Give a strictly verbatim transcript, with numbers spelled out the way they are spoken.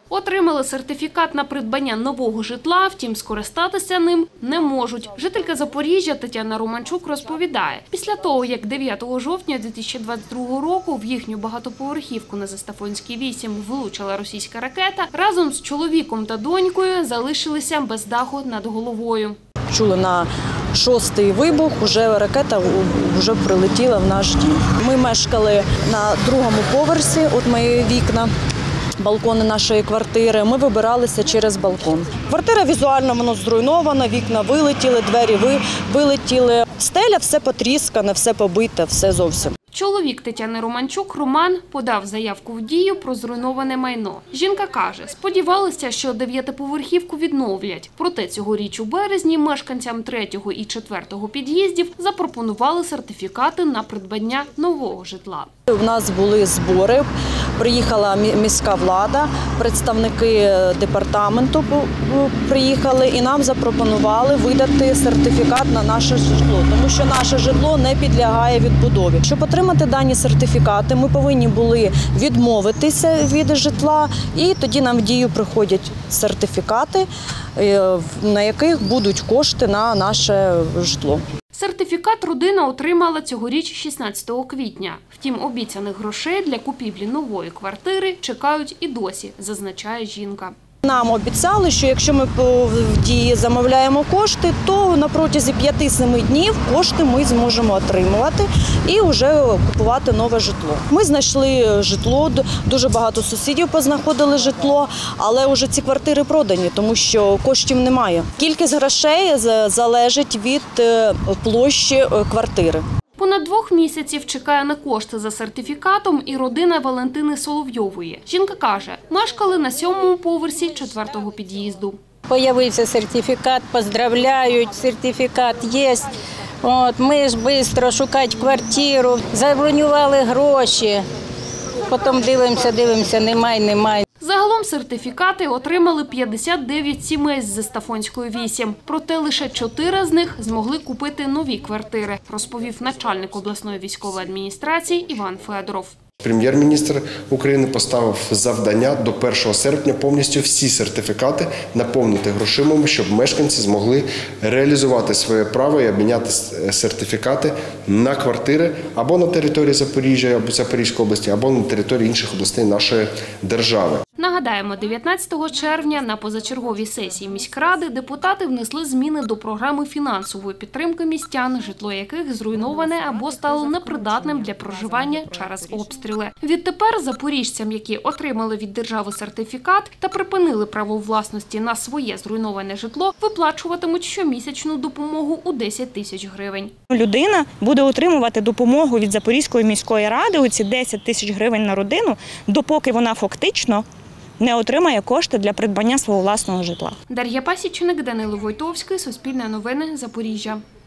Отримали сертифікат на придбання нового житла, втім скористатися ним не можуть. Жителька Запоріжжя Тетяна Романчук розповідає, після того, як дев'ятого жовтня дві тисячі двадцять другого року в їхню багатоповерхівку на Застафонській вісім влучила російська ракета, разом з чоловіком та донькою залишилися без даху над головою. Чули на шостий вибух, вже ракета вже прилетіла в наш дім. Ми мешкали на другому поверсі, от мої вікна, балкони нашої квартири. Ми вибиралися через балкон. Квартира візуально воно зруйнована, вікна вилетіли, двері вилетіли. Стеля все потріскане, все побите, все зовсім. Чоловік Тетяни Романчук, Роман, подав заявку в дію про зруйноване майно. Жінка каже, сподівалися, що дев'ятиповерхівку відновлять. Проте цьогоріч у березні мешканцям третього і четвертого під'їздів запропонували сертифікати на придбання нового житла. У нас були збори, приїхала міська влада, представники департаменту приїхали і нам запропонували видати сертифікат на наше житло, тому що наше житло не підлягає відбудові. Щоб отримати дані сертифікати, ми повинні були відмовитися від житла, і тоді нам в дію приходять сертифікати, на яких будуть кошти на наше житло. Сертифікат родина отримала цьогоріч шістнадцятого квітня. Втім, обіцяних грошей для купівлі нової квартири чекають і досі, зазначає жінка. Нам обіцяли, що якщо ми в дії замовляємо кошти, то на протязі п'яти-семи днів кошти ми зможемо отримувати і вже купувати нове житло. Ми знайшли житло, дуже багато сусідів познаходили житло, але вже ці квартири продані, тому що коштів немає. Кількість грошей залежить від площі квартири. Понад двох місяців чекає на кошти за сертифікатом і родина Валентини Соловйової. Жінка каже, мешкали на сьомому поверсі четвертого під'їзду. Появився сертифікат, поздравляють, сертифікат є. От, ми ж швидко шукати квартиру, забронювали гроші, потім дивимося, дивимося, немає, немає. Загалом сертифікати отримали п'ятдесят дев'ять сімей з Застафонської вісім. Проте лише чотири з них змогли купити нові квартири, розповів начальник обласної військової адміністрації Іван Федоров. Прем'єр-міністр України поставив завдання до першого серпня повністю всі сертифікати наповнити грошима, щоб мешканці змогли реалізувати своє право і обміняти сертифікати на квартири або на території Запоріжжя, або Запорізької області, або на території інших областей нашої держави. Нагадаємо, дев'ятнадцятого червня на позачерговій сесії міськради депутати внесли зміни до програми фінансової підтримки містян, житло яких зруйноване або стало непридатним для проживання через обстріли. Відтепер запоріжцям, які отримали від держави сертифікат та припинили право власності на своє зруйноване житло, виплачуватимуть щомісячну допомогу у десять тисяч гривень. Людина буде отримувати допомогу від Запорізької міської ради, оці десять тисяч гривень на родину, допоки вона фактично не отримає кошти для придбання свого власного житла. Дар'я Пасічник, Данило Войтовський, Суспільне новини, Запоріжжя.